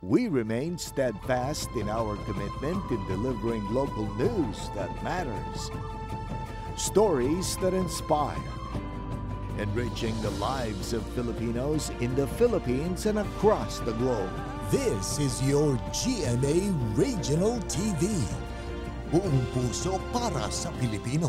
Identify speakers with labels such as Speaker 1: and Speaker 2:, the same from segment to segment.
Speaker 1: We remain steadfast in our commitment in delivering local news that matters. Stories that inspire. Enriching the lives of Filipinos in the Philippines and across the globe.
Speaker 2: This is your GMA Regional TV. Buong puso para sa Pilipino.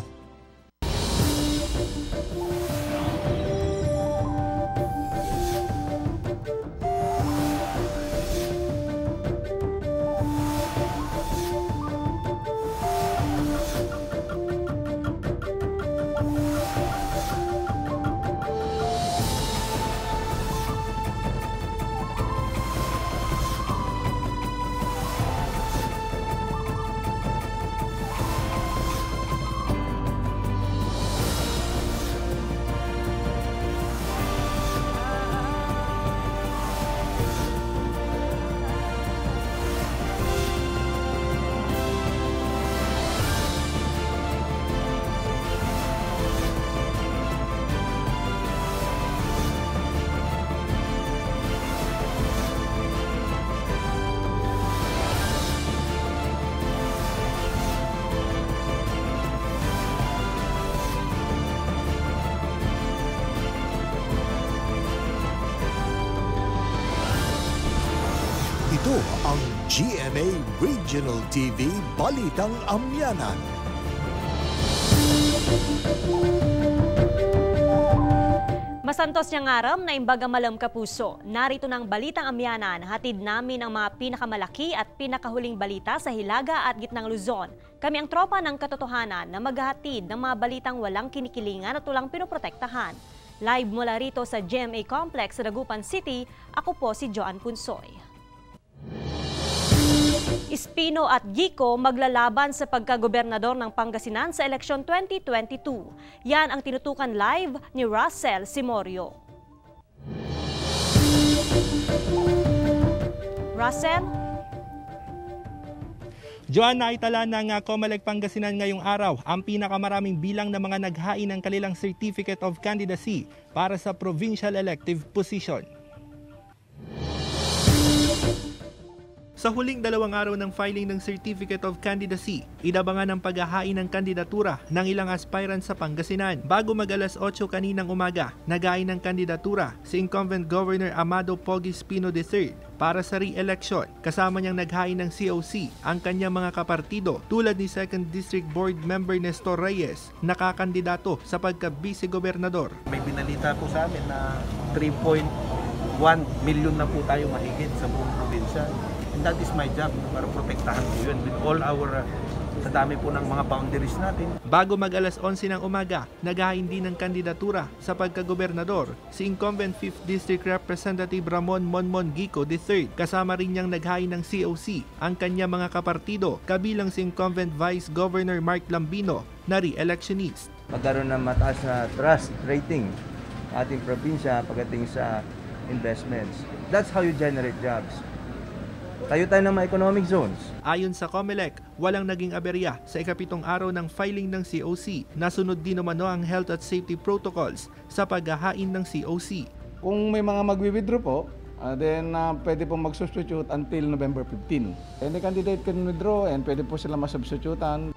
Speaker 2: Ito ang GMA Regional TV Balitang Amianan.
Speaker 3: Masantos niyang aram na imbaga malam kapuso. Narito ng Balitang Amianan, hatid namin ang mga pinakamalaki at pinakahuling balita sa Hilaga at Gitnang Luzon. Kami ang tropa ng katotohanan na maghahatid ng mga balitang walang kinikilingan at walang pinoprotektahan. Live mula rito sa GMA Complex sa Dagupan City, ako po si Joan Punsoy. Espino at Gico maglalaban sa pagkagobernador ng Pangasinan sa eleksyon 2022. Yan ang tinutukan live ni Russell Simorio. Russell?
Speaker 4: Joan, naitala ng COMELEC Pangasinan ngayong araw ang pinakamaraming bilang ng mga naghain ng kanilang Certificate of Candidacy para sa provincial elective position. Sa huling 2 araw ng filing ng Certificate of Candidacy, inabangan ang paghahain ng kandidatura ng ilang aspirant sa Pangasinan. Bago mag-alas 8 kaninang umaga, naghain ng kandidatura si incumbent Governor Amado Pogi Espino III para sa re-election. Kasama niyang naghain ng COC ang kanyang mga kapartido tulad ni 2nd District Board Member Nestor Reyes, nakakandidato sa pagka-vice-gobernador.
Speaker 5: May binalita po sa amin na 3.1 million na po tayo mahigit sa buong probinsya. And that is my job para protektahan po yun with all our sa dami po ng mga boundaries natin.
Speaker 4: Bago mag-alas 11 ng umaga, naghain din ng kandidatura sa pagkagobernador si incumbent 5th District Representative Ramon Monmon Gico III. Kasama rin niyang naghain ng COC ang kanyang mga kapartido, kabilang si incumbent Vice Governor Mark Lambino na re-electionist.
Speaker 6: Magkaroon ng mataas na trust rating ating probinsya pagdating sa investments. That's how you generate jobs. Tayo ng mga economic zones.
Speaker 4: Ayon sa COMELEC, walang naging aberya sa ika-7 araw ng filing ng COC. Nasunod din umano ang health at safety protocols sa paghahain ng COC.
Speaker 7: Kung may mga magwi-withdraw po, then pwede pong mag-substitute until November 15. Any candidate can withdraw and pwede po sila masubstitutan.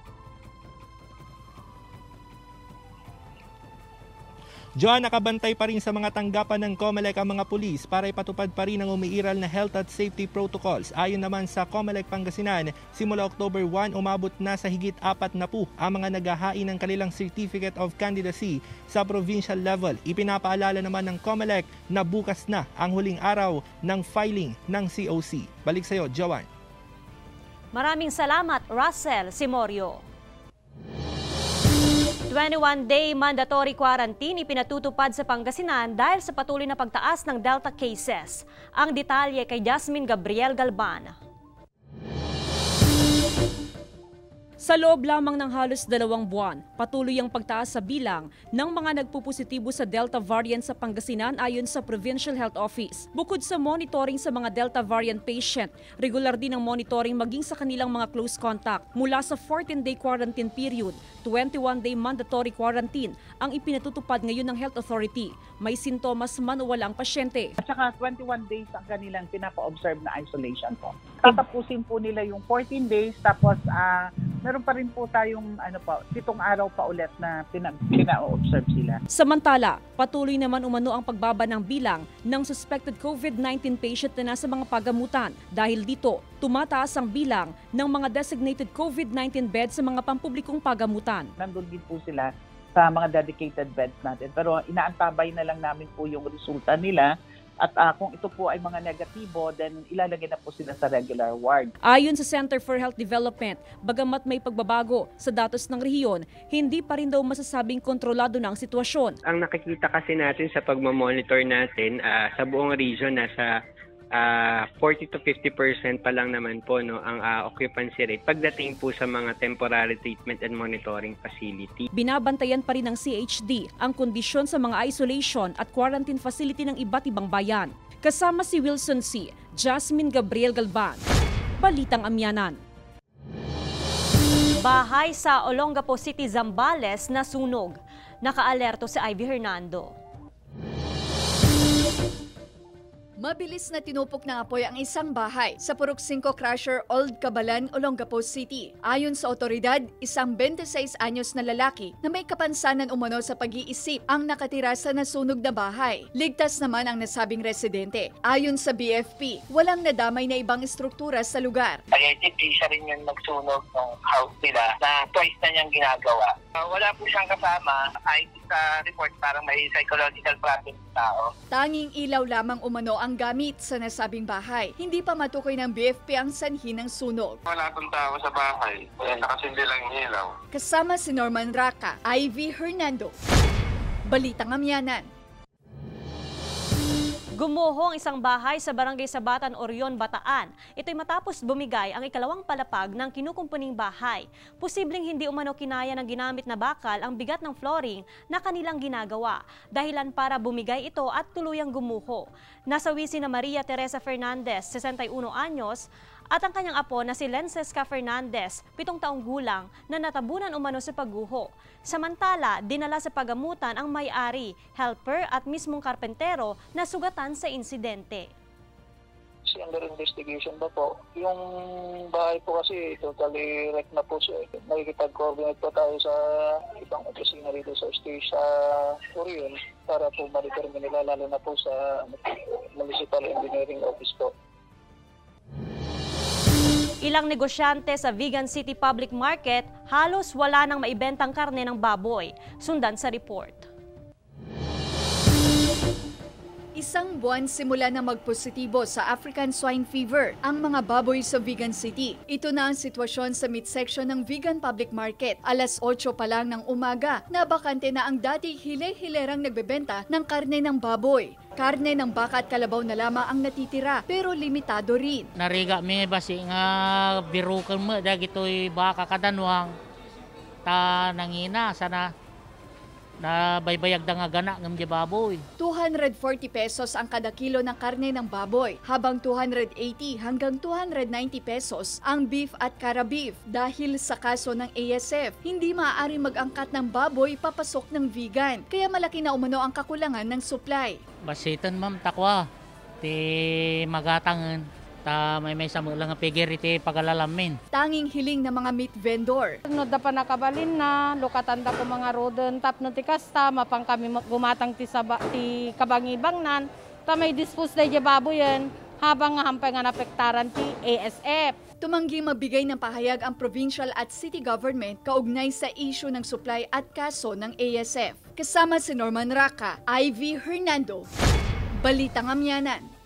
Speaker 4: Joan, nakabantay pa rin sa mga tanggapan ng COMELEC ang mga pulis para ipatupad pa rin ang umiiral na health at safety protocols. Ayon naman sa COMELEC Pangasinan, simula October 1 umabot na sa higit 4 na po ang mga naghahain ng kanilang Certificate of Candidacy sa provincial level. Ipinapaalala naman ng COMELEC na bukas na ang huling araw ng filing ng COC. Balik sa iyo, Joan.
Speaker 3: Maraming salamat, Russell Simorio. 21-day mandatory quarantine ipinatutupad sa Pangasinan dahil sa patuloy na pagtaas ng Delta cases. Ang detalye kay Jasmine Gabriel Galban.
Speaker 8: Sa loob lamang ng halos 2 buwan, patuloy ang pagtaas sa bilang ng mga nagpupositibo sa Delta variant sa Pangasinan ayon sa Provincial Health Office. Bukod sa monitoring sa mga Delta variant patient, regular din ang monitoring maging sa kanilang mga close contact. Mula sa 14-day quarantine period, 21-day mandatory quarantine ang ipinatutupad ngayon ng Health Authority. May sintomas man o wala ang pasyente.
Speaker 9: At saka 21 days ang kanilang pinapa-observe na isolation po. Tatapusin po nila yung 14 days tapos meron pa rin po tayong 7 araw pa ulit na pina-observe sila.
Speaker 8: Samantala, patuloy naman umano ang pagbaba ng bilang ng suspected COVID-19 patient na nasa mga pagamutan. Dahil dito, tumataas ang bilang ng mga designated COVID-19 beds sa mga pampublikong pagamutan.
Speaker 9: Nandun din po sila sa mga dedicated beds natin. Pero inaantabay na lang namin po yung resulta nila. At kung ito po ay mga negatibo, then ilalagay na po sila sa regular ward.
Speaker 8: Ayon sa Center for Health Development, bagamat may pagbabago sa datos ng rehiyon, hindi pa rin daw masasabing kontrolado na ang sitwasyon.
Speaker 10: Ang nakikita kasi natin sa pagmamonitor natin sa buong region, nasa 40 to 50% pa lang naman po ang occupancy rate pagdating po sa mga temporary treatment and monitoring facility.
Speaker 8: Binabantayan pa rin ng CHD ang kondisyon sa mga isolation at quarantine facility ng iba't ibang bayan. Kasama si Wilson C., Jasmine Gabriel Galban, Balitang Amianan.
Speaker 3: Bahay sa Olongapo City, Zambales na sunog. Nakaalerto si Ivy Hernando.
Speaker 11: Mabilis na tinupok ng apoy ang isang bahay sa Purok 5 Crusher, Old Cabalan, Olongapo City. Ayon sa otoridad, isang 26 anyos na lalaki na may kapansanan umano sa pag-iisip ang nakatira sa nasunog na bahay. Ligtas naman ang nasabing residente. Ayon sa BFP, walang nadamay na ibang estruktura sa lugar.
Speaker 12: Allegedly, siya rin yung nagsunog ng house nila na twice na niyang ginagawa. Wala po siyang kasama. Ay sa report, parang may psychological problem sa tao.
Speaker 11: Tanging ilaw lamang umano ang gamit sa nasabing bahay. Hindi pa matukoy ng BFP ang sanhi ng sunog.
Speaker 12: Wala pong tao sa bahay. Nakasindi lang yung ilaw.
Speaker 11: Kasama si Norman Raka, Ivy Hernando, Balitang Amianan.
Speaker 3: Gumuho ang isang bahay sa Barangay Sabatan, Orion, Bataan. Ito'y matapos bumigay ang ikalawang palapag ng kinukumpuning bahay. Posibleng hindi umano kinaya ng ginamit na bakal ang bigat ng flooring na kanilang ginagawa. Dahilan para bumigay ito at tuluyang gumuho. Nasawi si Maria Teresa Fernandez, 61 anyos, at ang kanyang apo na si Lencesca Fernandez, 7 taong gulang, na natabunan umano sa pagguho. Samantala, dinala sa pagamutan ang may-ari, helper at mismong karpentero na sugatan sa insidente.
Speaker 12: Under investigation ba po? Yung bahay po kasi totally wrecked na po siya. Nakikipag-coordinate po tayo sa ibang opisina rito sa stage sa Orion para po ma-determine nila, lalo na po sa Municipal Engineering Office po.
Speaker 3: Ilang negosyante sa Vigan City Public Market halos wala nang maibentang karne ng baboy. Sundan sa report.
Speaker 11: Isang buwan simula na magpositibo sa African Swine Fever ang mga baboy sa Vigan City. Ito na ang sitwasyon sa meat section ng Vigan Public Market. Alas 8 pa lang ng umaga, nabakante na ang dati hile-hilerang nagbebenta ng karne ng baboy. Karne ng baka at kalabaw na lamang ang natitira, pero limitado rin.
Speaker 13: Nariga mi basi nga birukan mo dagitoy baka kadanwang ta nangina sana na baybayag da nga gana ng baboy.
Speaker 11: 240 pesos ang kada kilo ng karne ng baboy, habang 280 hanggang 290 pesos ang beef at cara beef. Dahil sa kaso ng ASF, hindi maaari mag-angkat ng baboy papasok ng vegan, kaya malaki na umano ang kakulangan ng supply.
Speaker 13: Basitan ma'am takwa, ti magatangan. May sama lang ang pigiriti pagalalamin.
Speaker 11: Tanging hiling ng mga meat vendor.
Speaker 14: No da pa nakabalin na, lukatanda ko mga rodent, tap no ti kasta, mapang kami gumatang ti kabangibang nan, ta may dispose da di baboyan, habang nga hampay nga napektaran ti ASF.
Speaker 11: Tumanggi mabigay ng pahayag ang provincial at city government kaugnay sa issue ng supply at kaso ng ASF. Kasama si Norman Raka, Ivy Hernando, Balitang Amianan.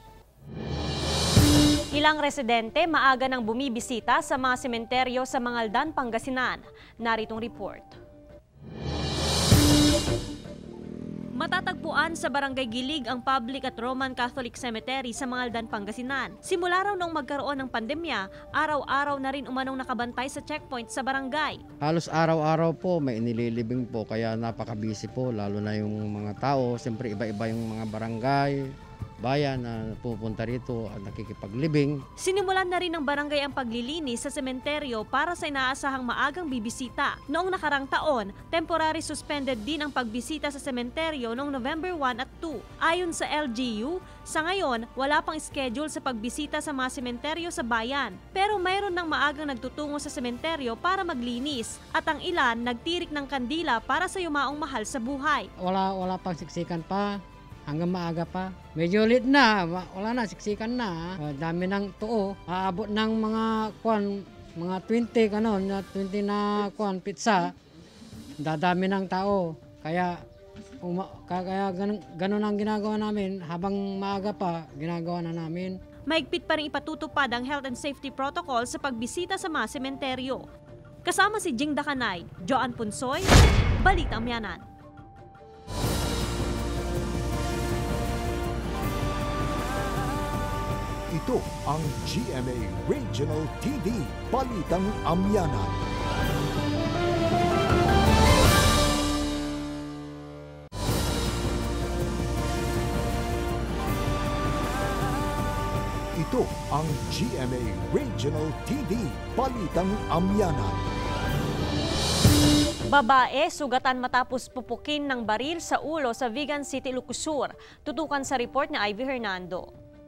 Speaker 3: Ilang residente maaga nang bumibisita sa mga sementeryo sa Mangaldan, Pangasinan. Naritong report. Matatagpuan sa Barangay Gilig ang Public at Roman Catholic Cemetery sa Mangaldan, Pangasinan. Simula raw nung magkaroon ng pandemya, araw-araw na rin umanong nakabantay sa checkpoint sa barangay.
Speaker 15: Halos araw-araw po may inililibing po kaya napaka-busy po lalo na yung mga tao. Siyempre iba-iba yung mga barangay, bayan na pupunta rito at nakikipaglibing.
Speaker 3: Sinimulan na rin ng barangay ang paglilinis sa sementeryo para sa inaasahang maagang bibisita. Noong nakarang taon, temporary suspended din ang pagbisita sa sementeryo noong November 1 at 2. Ayon sa LGU, sa ngayon, wala pang schedule sa pagbisita sa mga sementeryo sa bayan. Pero mayroon ng maagang nagtutungo sa sementeryo para maglinis at ang ilan nagtirik ng kandila para sa yumaong mahal sa buhay.
Speaker 16: Wala pang siksikan pa. Hanggang maaga pa. Medyo late na, wala na, siksikan na. Dami ng tuo. Aabot ng mga 20 na pizza. Dadami ng tao. Kaya ganun ang ginagawa namin. Habang maaga pa, ginagawa na namin.
Speaker 3: Mahigpit pa rin ipatutupad ang health and safety protocol sa pagbisita sa mga sementeryo. Kasama si Jing Dakanay, Joan Punsoy, Balitang Amianan.
Speaker 1: Ito ang GMA Regional TV, Balitang Amianan. Ito ang GMA Regional TV, Balitang Amianan.
Speaker 3: Babae, sugatan matapos pupukin ng baril sa ulo sa Vigan City, Lucusur. Tutukan sa report ni Ivy Hernando.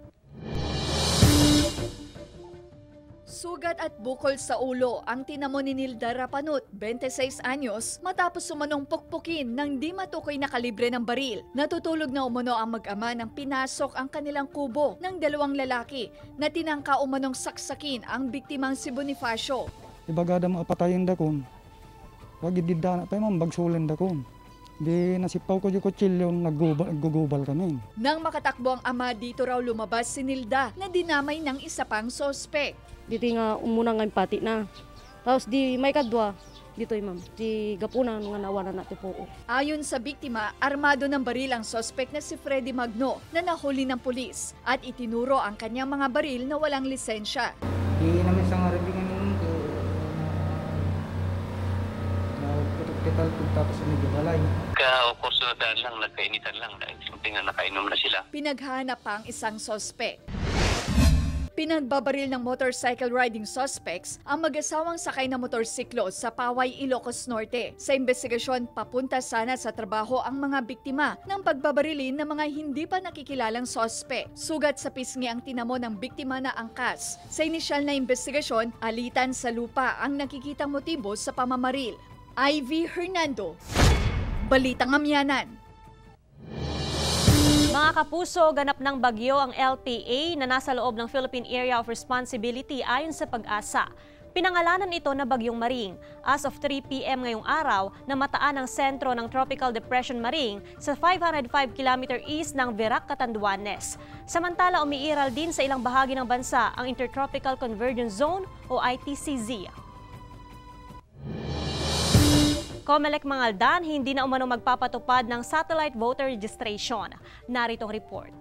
Speaker 11: Sugat at bukol sa ulo ang tinamo ni Nilda Rapanut, 26 anyos, matapos umanong pukpukin ng di matukoy na kalibre ng baril. Natutulog na umano ang mag-ama nang pinasok ang kanilang kubo ng dalawang lalaki na tinangka umanong saksakin ang biktimang si Bonifacio.
Speaker 17: Ibagada mo apatayin dakon. Wag ididana pa man bagsulen dakon. Di nasipaw ko yung kutsilyo, naggugubal kami.
Speaker 11: Nang makatakbo ang ama, dito raw lumabas si Nilda na dinamay ng isa pang sospek.
Speaker 14: Dito nga umuna nga pati na. Tapos di may kadwa. Dito ma'am, di gapunan nga nawanan natin po.
Speaker 11: Ayon sa biktima, armado ng baril ang sospek na si Freddy Magno na nahuli ng pulis at itinuro ang kanyang mga baril na walang lisensya.
Speaker 17: Di namin sa ngaribingan nung tapos medyo balay.
Speaker 18: Kaukursudan lang, nagkainitan lang, something na nakainom na sila.
Speaker 11: Pinaghahanap pa ang isang sospek. Pinagbabaril ng motorcycle riding suspects ang mag-asawang sakay na motorsiklo sa Paway, Ilocos Norte. Sa investigasyon, papunta sana sa trabaho ang mga biktima ng pagbabarilin ng mga hindi pa nakikilalang sospek. Sugat sa pisngi ang tinamo ng biktima na angkas. Sa inisyal na investigasyon, alitan sa lupa ang nakikitang motibo sa pamamaril. Ivy Hernando, Balitang Amianan.
Speaker 3: Mga kapuso, ganap ng bagyo ang LPA na nasa loob ng Philippine Area of Responsibility ayon sa Pag-asa. Pinangalanan ito na Bagyong Maring. As of 3 p.m. ngayong araw, namataan ang sentro ng Tropical Depression Maring sa 505 km east ng Verac, Catanduanes. Samantala, umiiral din sa ilang bahagi ng bansa ang Intertropical Convergence Zone o ITCZ. Comelec Mangaldan, hindi na umano magpapatupad ng satellite voter registration. Narito ang report.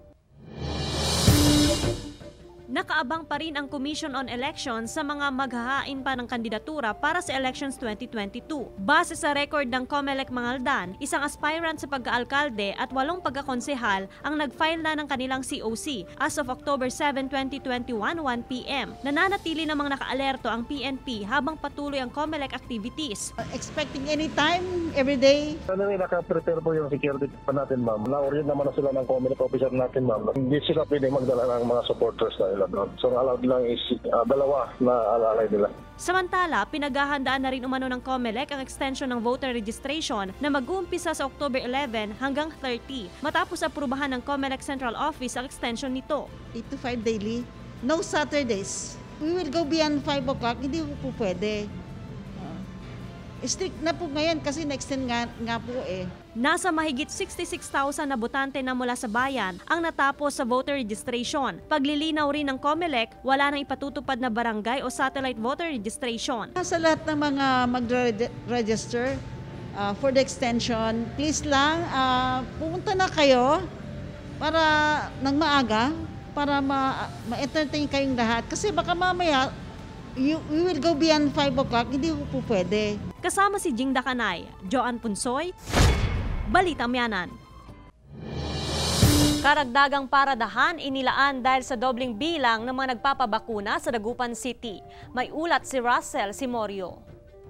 Speaker 3: Nakaabang pa rin ang Commission on Elections sa mga maghahain pa ng kandidatura para sa Elections 2022. Base sa record ng Comelec Mangaldan, isang aspirant sa pagka-alkalde at 8 pagkakonsehal ang nag-file na ng kanilang COC as of October 7, 2021, 1 p.m. Nananatili namang naka-alerto ang PNP habang patuloy ang Comelec activities.
Speaker 19: Expecting anytime, every day.
Speaker 20: Naka-prepare po yung security pa natin, ma'am. Na-orient naman na sila ng Comelec officer natin, ma'am. Hindi sila pwede magdala ng mga supporters nila. So allowed lang is dalawa na alalay nila.
Speaker 3: Samantala, pinaghahandaan na rin umano ng Comelec ang extension ng voter registration na mag-uumpisa sa October 11 hanggang 30 matapos aprubahan ng Comelec Central Office ang extension nito.
Speaker 19: 8 to 5 daily, no Saturdays. We will go beyond 5 o'clock, hindi po pwede. Strict na po ngayon kasi na-extend nga po eh.
Speaker 3: Nasa mahigit 66,000 na botante na mula sa bayan ang natapos sa voter registration. Paglilinaw rin ng Comelec, wala nang ipatutupad na barangay o satellite voter registration.
Speaker 19: Sa lahat ng mga mag-register, for the extension, please lang, pumunta na kayo para nang maaga, para ma-entertain kayong lahat. Kasi baka mamaya, we will go beyond 5 o'clock, hindi po pwede.
Speaker 3: Kasama si Jing Dakanay, Joan Punsoy, Balitang Amianan. Karagdagang paradahan inilaan dahil sa dobling bilang ng mga nagpapabakuna sa Dagupan City. May ulat si Russell Simorio.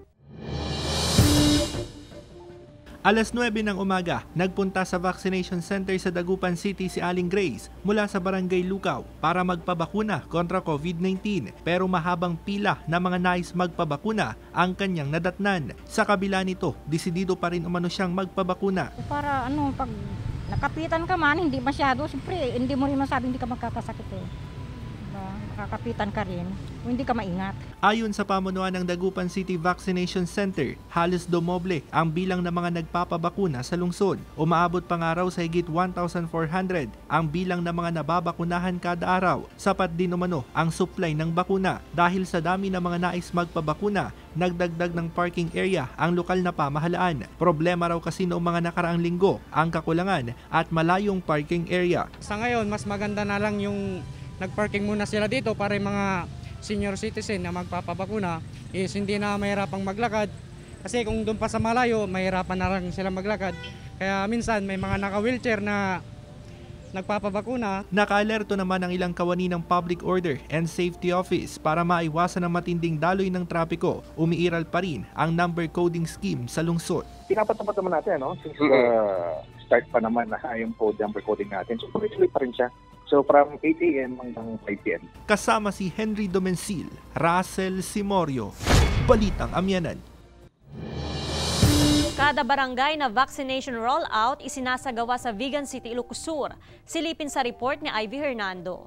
Speaker 4: Alas 9 ng umaga, nagpunta sa vaccination center sa Dagupan City si Aling Grace mula sa Barangay Lukaw para magpabakuna kontra COVID-19. Pero mahabang pila na mga nais magpabakuna ang kanyang nadatnan. Sa kabila nito, desidido pa rin umano siyang magpabakuna.
Speaker 21: Para pag nakapitan ka man, hindi masyado, siyempre hindi mo rin masabi hindi ka magkakasakit eh. Diba? Makakapitan ka rin, o hindi ka maingat.
Speaker 4: Ayon sa pamunuan ng Dagupan City Vaccination Center, halos domoble ang bilang ng mga nagpapabakuna sa lungsod. Umaabot pa nga raw sa higit 1,400 ang bilang ng mga nababakunahan kada araw. Sapat din umano ang supply ng bakuna. Dahil sa dami ng mga nais magpabakuna, nagdagdag ng parking area ang lokal na pamahalaan. Problema raw kasi noong mga nakaraang linggo ang kakulangan at malayong parking area.
Speaker 22: Sa ngayon, mas maganda na lang yung nagparking muna sila dito para yung mga senior citizen na magpapabakuna is hindi na mahirapang maglakad. Kasi kung doon pa sa malayo, mahirapan na lang sila maglakad. Kaya minsan may mga naka-wheelchair na nagpapabakuna. Naka-alerto naman ang ilang kawani ng Public Order and Safety Office para maiwasan ang matinding daloy ng trapiko. Umiiral pa rin ang number coding scheme sa lungsod.
Speaker 23: Pinapatapat naman natin, no? Since start pa naman na yung number coding natin. So tuloy-tuloy pa rin siya. So from 8 a.m. hanggang 5 p.m.
Speaker 4: Kasama si Henry Domencil, Russell Simorio, Balitang Amianan.
Speaker 3: Kada barangay na vaccination rollout isinasagawa sa Vigan City, Ilocos Sur. Silipin sa report ni Ivy Hernando.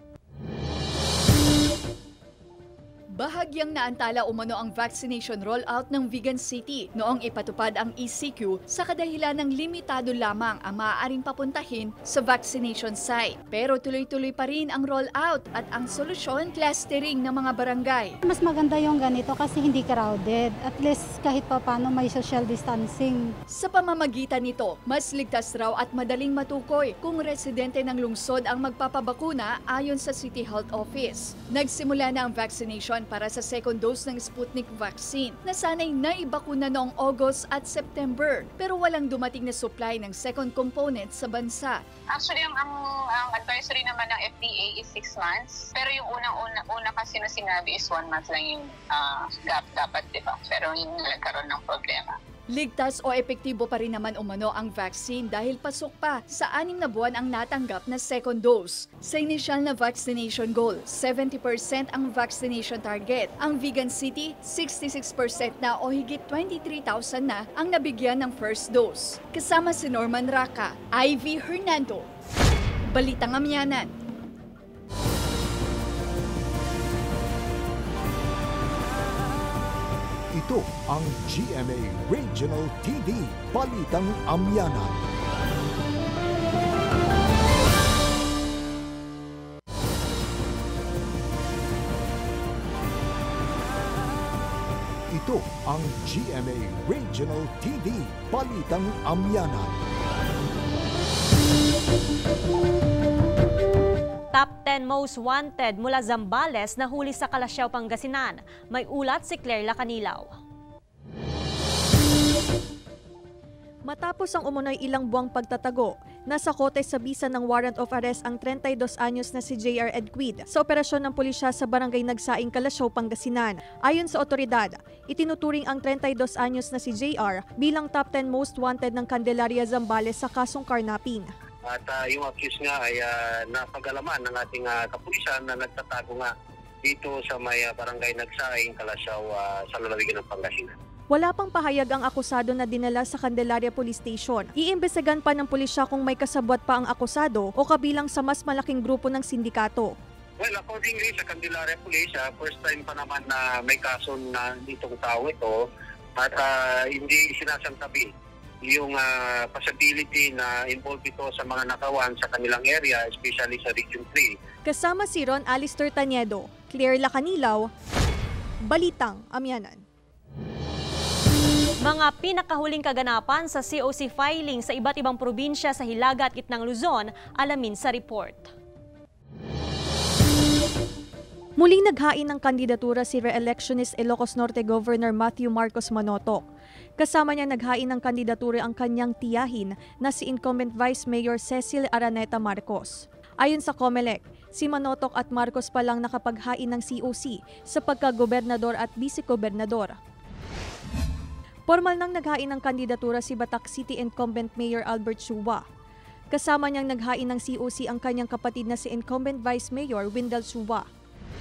Speaker 11: Bahagyang naantala umano ang vaccination rollout ng Vigan City noong ipatupad ang ECQ sa kadahilan ng limitado lamang ang maaaring papuntahin sa vaccination site. Pero tuloy-tuloy pa rin ang rollout at ang solusyon, clustering ng mga barangay.
Speaker 24: Mas maganda yung ganito kasi hindi crowded. At least kahit pa paano may social distancing.
Speaker 11: Sa pamamagitan nito, mas ligtas raw at madaling matukoy kung residente ng lungsod ang magpapabakuna ayon sa City Health Office. Nagsimula na ang vaccination para sa second dose ng Sputnik vaccine na sana'y naibakuna noong August at September pero walang dumating na supply ng second component sa bansa.
Speaker 25: Actually, ang advisory naman ng FDA is 6 months pero yung unang-una kasi na sinabi is 1 month lang yung gap dapat, diba? Pero yung nagkaroon ng problema.
Speaker 11: Ligtas o epektibo pa rin naman umano ang vaccine dahil pasok pa sa 6 na buwan ang natanggap na second dose. Sa initial na vaccination goal, 70% ang vaccination target. Ang Vigan City, 66% na o higit 23,000 na ang nabigyan ng first dose. Kasama si Norman Raka, Ivy Hernando, Balitang Amianan.
Speaker 1: Ito ang GMA Regional TV, Balitang Amianan. Ito ang GMA Regional TV, Balitang Amianan.
Speaker 3: Top 10 most wanted mula Zambales na huli sa Calasiao, Pangasinan. May ulat si Claire Lacanilaw.
Speaker 26: Matapos ang umunoy ilang buwang pagtatago, nasa kote sa bisa ng warrant of arrest ang 32 anyos na si J.R. Edquid sa operasyon ng pulisya sa barangay Nagsaing, Calasiao, Pangasinan. Ayon sa otoridad, itinuturing ang 32 anyos na si J.R. bilang top 10 most wanted ng Candelaria, Zambales sa kasong karnaping.
Speaker 18: At yung accused nga ay napagalaman ng ating kapulisan na nagtatago nga dito sa may barangay Nagsaing, Calasiao, sa lalawigan ng Pangasinan.
Speaker 26: Wala pang pahayag ang akusado na dinala sa Candelaria Police Station. Iimbestigahan pa ng pulisya kung may kasabwat pa ang akusado o kabilang sa mas malaking grupo ng sindikato.
Speaker 18: Well, accordingly sa Candelaria Police, first time pa naman na may kaso na ditong tao ito at hindi sinasantabi yung possibility na involved ito sa mga nakawan sa kanilang area, especially sa Region 3.
Speaker 26: Kasama si Ron Alister Taniedo, Claire Lacanilaw, Balitang Amianan.
Speaker 3: Mga pinakahuling kaganapan sa COC filing sa iba't ibang probinsya sa Hilaga at Gitnang Luzon, alamin sa report.
Speaker 26: Muling naghain ng kandidatura si re-electionist Ilocos Norte Governor Matthew Marcos Manotoc. Kasama niya naghain ng kandidatura ang kanyang tiyahin na si incumbent Vice Mayor Cecil Araneta Marcos. Ayon sa COMELEC, si Manotoc at Marcos pa lang nakapaghain ng COC sa pagkagobernador at vice-gobernador. Formal nang naghain ng kandidatura si Batak City incumbent Mayor Albert Chua. Kasama niyang naghain ng COC ang kanyang kapatid na si incumbent Vice Mayor Windel Chua.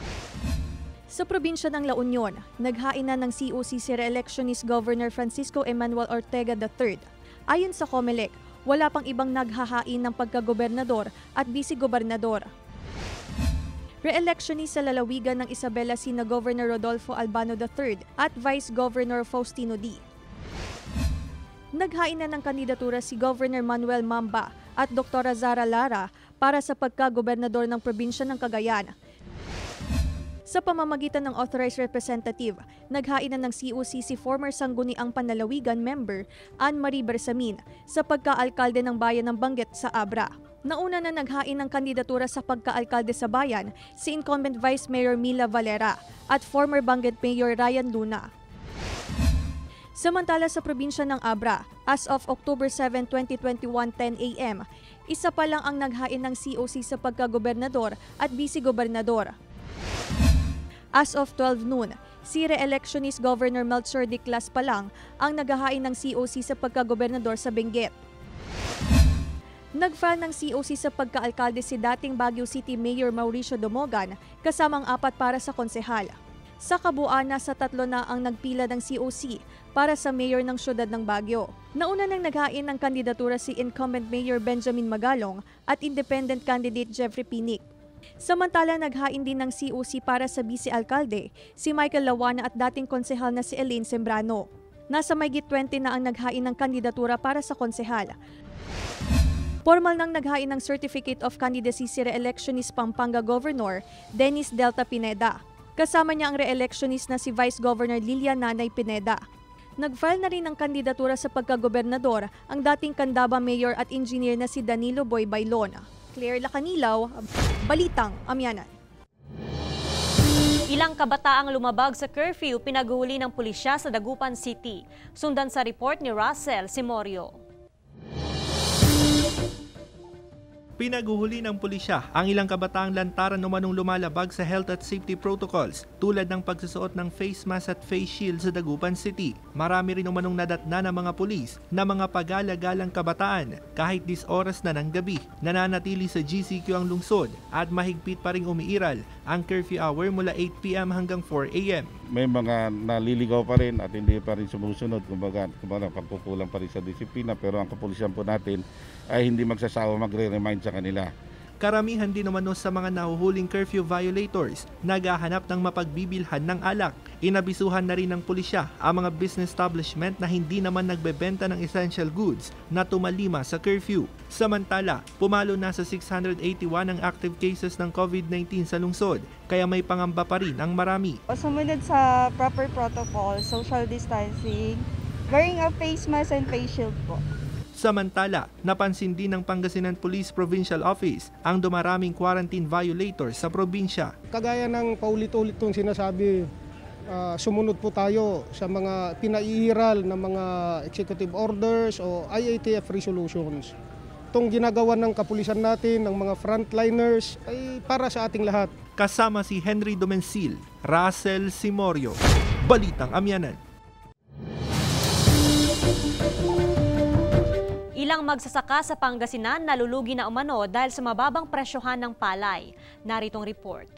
Speaker 26: Sa probinsya ng La Union, naghain na ng COC si re-electionist Governor Francisco Emmanuel Ortega III. Ayon sa COMELEC, wala pang ibang naghahain ng pagkagobernador at vice-gobernador. Re-electionist sa lalawigan ng Isabela sina Governor Rodolfo Albano III at Vice Governor Faustino D. Naghain na ng kandidatura si Governor Manuel Mamba at Dr. Zara Lara para sa pagkagobernador ng probinsya ng Cagayan. Sa pamamagitan ng authorized representative, naghain na ng COC si former Sangguniang Panlalawigan member Ann Marie Bersamin sa pagkaalkalde ng bayan ng Banggit sa Abra. Nauna na naghain ng kandidatura sa pagkaalkalde sa bayan si incumbent Vice Mayor Mila Valera at former Banggit Mayor Ryan Luna. Samantala sa probinsya ng Abra, as of October 7, 2021, 10 a.m., isa pa lang ang naghain ng COC sa pagkagobernador at vice-gobernador. As of 12 noon, si re-electionist Governor Melchor Diclas pa lang ang naghahain ng COC sa pagkagobernador sa Benguet. Nag-file ng COC sa pagkaalkalde si dating Baguio City Mayor Mauricio Domogan kasamang 4 para sa konsehal. Sa kabuuan, nasa 3 na ang nagpila ng COC para sa mayor ng siyudad ng Baguio. Nauna nang naghain ng kandidatura si incumbent Mayor Benjamin Magalong at independent candidate Jeffrey Pinic. Samantala, naghain din ng COC para sa vice-alkalde si Michael Lawana at dating konsehal na si Elaine Sembrano. Nasa mayigit 20 na ang naghain ng kandidatura para sa konsehal. Formal nang naghain ng Certificate of Candidacy si re-electionist Pampanga Governor Dennis Delta Pineda. Kasama niya ang re-electionist na si Vice Governor Lilian Nanay Pineda. Nag-file na rin ng kandidatura sa pagkagobernador ang dating Candaba Mayor at Engineer na si Danilo Boy Bailon. Claire Lacanilaw, Balitang Amianan.
Speaker 3: Ilang kabataang lumabag sa curfew pinaghuli ng pulisya sa Dagupan City. Sundan sa report ni Russell Simorio.
Speaker 4: Pinaguhuli ng pulisya ang ilang kabataang lantaran umanong lumalabag sa health at safety protocols tulad ng pagsusuot ng face mask at face shield sa Dagupan City. Marami rin umanong nadatna ng mga pulis na mga pagala-galang kabataan kahit 10 oras na ng gabi. Nananatili sa GCQ ang lungsod at mahigpit pa ring umiiral ang curfew hour mula 8 p.m. hanggang 4 a.m.
Speaker 2: May mga naliligaw pa rin at hindi pa rin sumusunod, kumbaga pagkukulang pa rin sa disiplina, pero ang kapulisan po natin ay hindi magsasawa magre-remind sa kanila.
Speaker 4: Karamihan din umano sa mga nahuhuling curfew violators naghahanap ng mapagbibilhan ng alak. Inabisuhan na rin ng pulisya ang mga business establishment na hindi naman nagbebenta ng essential goods na tumalima sa curfew. Samantala, pumalo na sa 681 ang active cases ng COVID-19 sa lungsod, kaya may pangamba pa rin ang marami.
Speaker 5: Sumunod sa proper protocol, social distancing, wearing a face mask and face shield po.
Speaker 4: Samantala, napansin din ng Pangasinan Police Provincial Office ang dumaraming quarantine violators sa probinsya.
Speaker 6: Kagaya ng paulit-ulit itong sinasabi, sumunod po tayo sa mga pinaiiral na mga executive orders o IATF resolutions. Itong ginagawa ng kapulisan natin, ng mga frontliners, ay para sa ating lahat.
Speaker 4: Kasama si Henry Domencil, Russell Simorio, Balitang Amianan.
Speaker 3: Ilang magsasaka sa Pangasinan nalulugi na umano dahil sa mababang presyohan ng palay. Naritong report.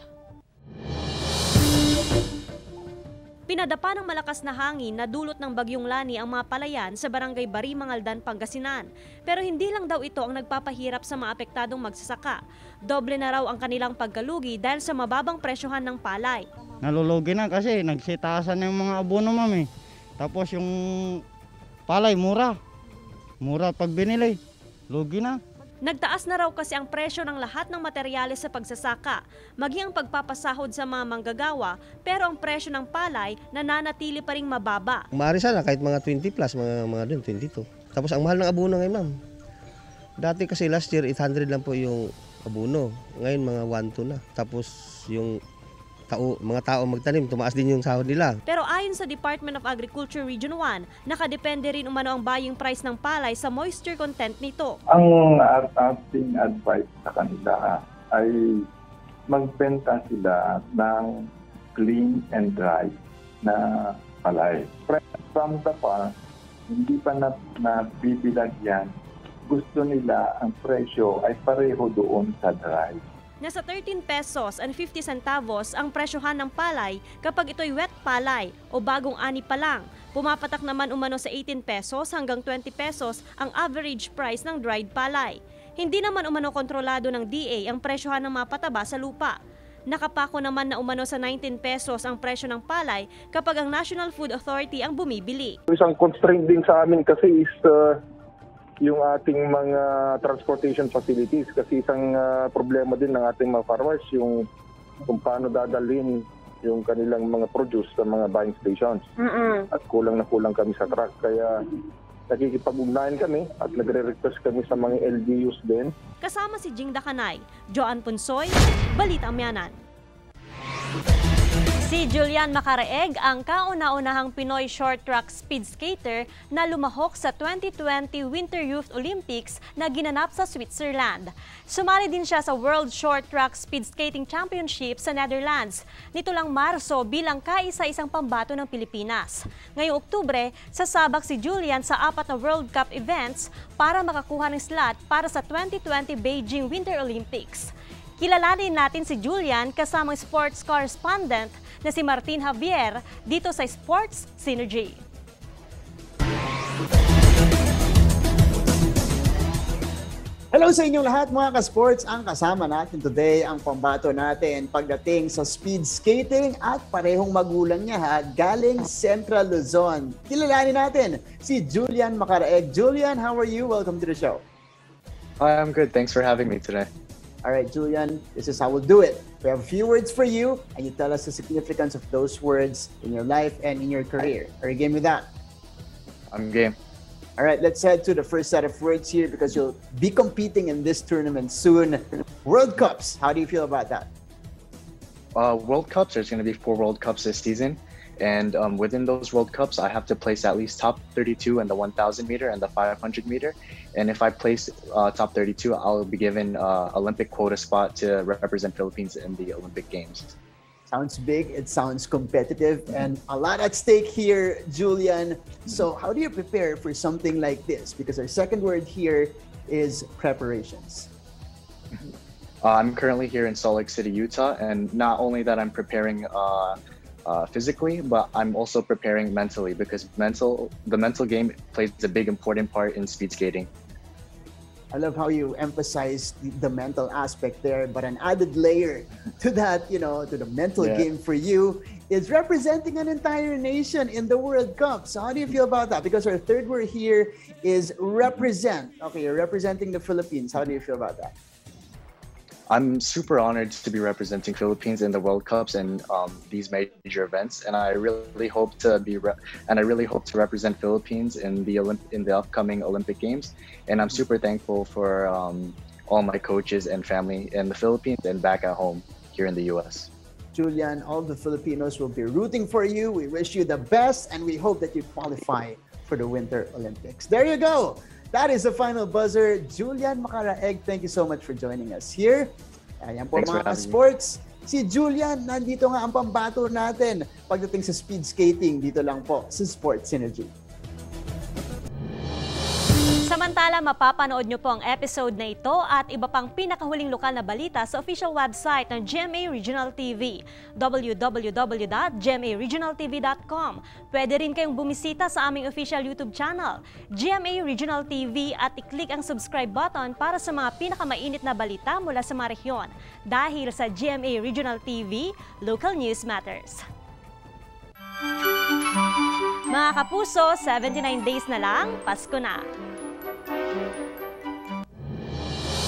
Speaker 3: Pinadapa ng malakas na hangin na dulot ng Bagyong Lani ang mga palayan sa barangay Bari, Mangaldan, Pangasinan. Pero hindi lang daw ito ang nagpapahirap sa mga apektadong magsasaka. Doble na raw ang kanilang pagkalugi dahil sa mababang presyohan ng palay.
Speaker 7: Nalulugi na kasi nagsitasan yung mga abono, mami. Tapos yung palay mura. Mura pag binili, lugi na.
Speaker 3: Nagtaas na raw kasi ang presyo ng lahat ng materyales sa pagsasaka, maging ang pagpapasahod sa mga manggagawa, pero ang presyo ng palay nananatili pa ring mababa.
Speaker 8: Maaari sana kahit mga 20 plus, mga dun, 22. Tapos ang mahal ng abono ngayon, ma'am. Dati kasi last year 800 lang po yung abono. Ngayon mga 1-2 na. Tapos yung mga tao magtanim, tumaas din yung sahod nila.
Speaker 3: Pero ayon sa Department of Agriculture Region 1, nakadepende rin umano ang buying price ng palay sa moisture content nito.
Speaker 9: Ang ating advice sa kanila ay magbenta sila ng clean and dry na palay. From the farm, hindi pa nabibilag yan. Gusto nila ang presyo ay pareho doon sa dry.
Speaker 3: Nasa 13 pesos and 50 centavos ang presyohan ng palay kapag ito'y wet palay o bagong ani pa lang. Pumapatak naman umano sa 18 pesos hanggang 20 pesos ang average price ng dried palay. Hindi naman umano kontrolado ng DA ang presyohan ng mga pataba sa lupa. Nakapako naman na umano sa 19 pesos ang presyo ng palay kapag ang National Food Authority ang bumibili.
Speaker 20: Isang constraint din sa amin kasi is yung ating mga transportation facilities kasi isang problema din ng ating mga farmers yung kung paano dadalhin yung kanilang mga produce sa mga buying stations. At kulang na kulang kami sa truck kaya nakikipag-ugnayan kami at nagre-request kami sa mga LGUs din.
Speaker 3: Kasama si Jing Dakanay, Joan Punsoy, Balitang Amianan. Si Julian Macaraeg ang kauna-unahang Pinoy short track speed skater na lumahok sa 2020 Winter Youth Olympics na ginanap sa Switzerland. Sumali din siya sa World Short Track Speed Skating Championship sa Netherlands nito lang Marso bilang kaisa-isang pambato ng Pilipinas. Ngayong Oktubre, sasabak si Julian sa 4 na World Cup events para makakuha ng slot para sa 2020 Beijing Winter Olympics. Kilalanin natin si Julian kasamang sports correspondent na si Martin Javier dito sa Sports Synergy.
Speaker 10: Hello sa inyong lahat mga ka-sports. Ang kasama natin today ang pambato natin pagdating sa speed skating at parehong magulang niya galing Central Luzon. Kilalanin natin si Julian Macaraeg. Julian, how are you? Welcome to the show.
Speaker 12: Hi, I'm good. Thanks for having me today.
Speaker 10: All right, Julian, this is how we'll do it. We have a few words for you, and you tell us the significance of those words in your life and in your career. Are you game with that?
Speaker 12: I'm game.
Speaker 10: All right, let's head to the first set of words here because you'll be competing in this tournament soon. World Cups, how do you feel about that?
Speaker 12: World Cups, there's going to be 4 World Cups this season. And within those World Cups, I have to place at least top 32 in the 1,000 meter and the 500 meter. And if I place top 32, I'll be given Olympic quota spot to represent Philippines in the Olympic Games.
Speaker 10: Sounds big, it sounds competitive, and a lot at stake here, Julian. So how do you prepare for something like this? Because our second word here is preparations.
Speaker 12: I'm currently here in Salt Lake City, Utah, and not only that I'm preparing physically, but I'm also preparing mentally because the mental game plays a big important part in speed skating.
Speaker 10: I love how you emphasize the mental aspect there, but an added layer to that, to the mental game for you is representing an entire nation in the World Cup. So how do you feel about that? Because our third word here is represent. Okay, you're representing the Philippines. How do you feel about that?
Speaker 12: I'm super honored to be representing Philippines in the World Cups and these major events, and I really hope to represent Philippines in the upcoming Olympic Games. And I'm super thankful for all my coaches and family in the Philippines and back at home here in the U.S.
Speaker 10: Julian, all the Filipinos will be rooting for you. We wish you the best, and we hope that you qualify for the Winter Olympics. There you go. That is the final buzzer. Julian Macaraeg, thank you so much for joining us here. Ayan po mga sports. Si Julian, nandito nga ang pambato natin pagdating sa speed skating. Dito lang po sa Sports Synergy.
Speaker 3: Samantala, mapapanood nyo po ang episode na ito at iba pang pinakahuling lokal na balita sa official website ng GMA Regional TV, www.gmaregionaltv.com. Pwede rin kayong bumisita sa aming official YouTube channel, GMA Regional TV, at i-click ang subscribe button para sa mga pinakamainit na balita mula sa mga rehiyon. Dahil sa GMA Regional TV, Local News Matters. Mga kapuso, 79 days na lang, Pasko na.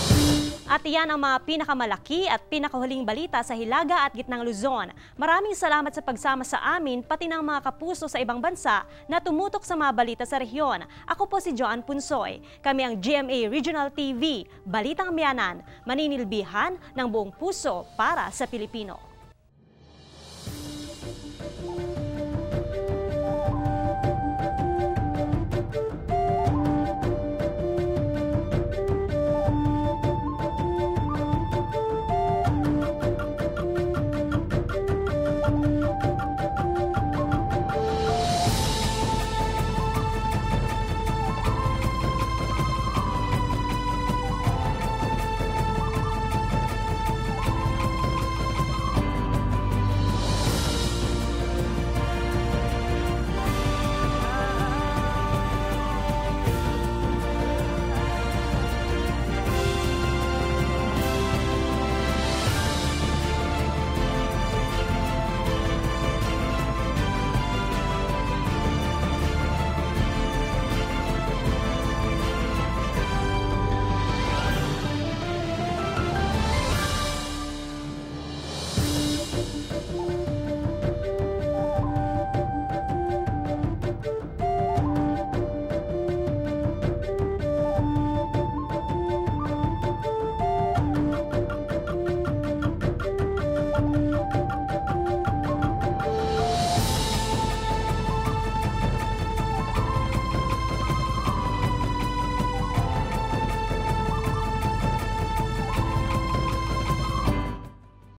Speaker 3: At iyan ang mga pinakamalaki at pinakahuling balita sa Hilaga at Gitnang Luzon. Maraming salamat sa pagsama sa amin, pati ng mga kapuso sa ibang bansa na tumutok sa mga balita sa rehiyon. Ako po si Joan Punsoy. Kami ang GMA Regional TV, Balitang Amianan, maninilbihan ng buong puso para sa Pilipino.